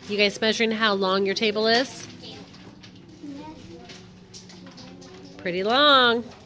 You guys measuring how long your table is? Pretty long.